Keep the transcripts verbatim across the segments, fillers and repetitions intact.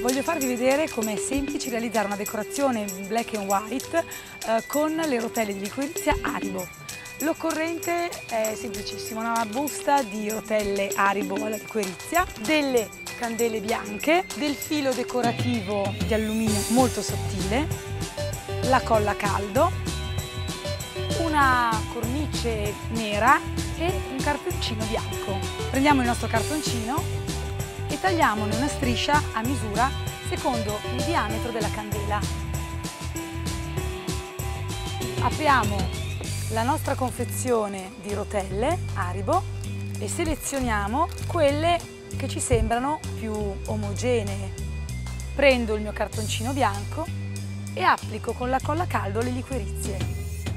Voglio farvi vedere com'è semplice realizzare una decorazione black and white eh, con le rotelle di liquirizia Haribo. L'occorrente è semplicissimo, una busta di rotelle Haribo alla liquirizia, delle candele bianche, del filo decorativo di alluminio molto sottile, la colla a caldo, una cornice nera e un cartoncino bianco. Prendiamo il nostro cartoncino e tagliamone una striscia a misura secondo il diametro della candela. Apriamo la nostra confezione di rotelle Haribo e selezioniamo quelle che ci sembrano più omogenee. Prendo il mio cartoncino bianco e applico con la colla a caldo le liquirizie.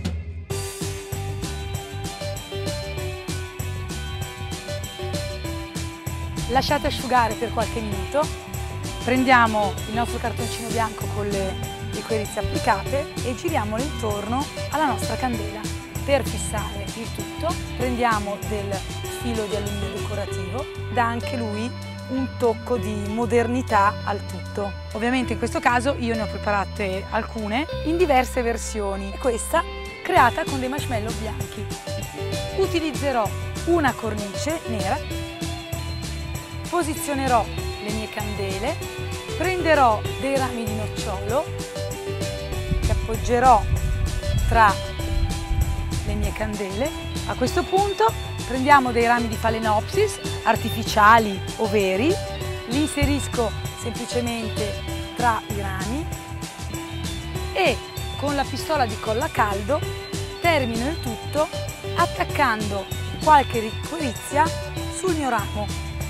Lasciate asciugare per qualche minuto, prendiamo il nostro cartoncino bianco con le liquirizie applicate e giriamolo intorno alla nostra candela. Per fissare il tutto prendiamo del filo di alluminio decorativo, dà anche lui un tocco di modernità al tutto. Ovviamente in questo caso io ne ho preparate alcune in diverse versioni, questa creata con dei marshmallow bianchi. Utilizzerò una cornice nera, posizionerò le mie candele, prenderò dei rami di nocciolo che appoggerò tra le mie candele. A questo punto prendiamo dei rami di Phalaenopsis, artificiali o veri, li inserisco semplicemente tra i rami e con la pistola di colla a caldo termino il tutto attaccando qualche liquirizia sul mio ramo.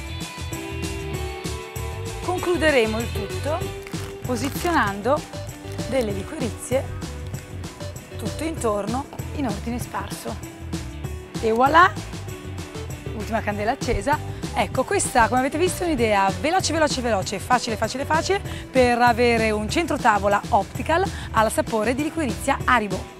Concluderemo il tutto posizionando delle liquirizie tutto intorno in ordine sparso. E voilà! Ultima candela accesa. Ecco, questa, come avete visto, è un'idea veloce, veloce, veloce, facile, facile, facile per avere un centro tavola optical al sapore di liquirizia Haribo.